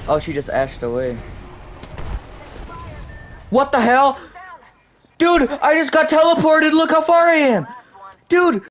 Oh, she just ashed away. What the hell? Dude, I just got teleported. Look how far I am. Dude.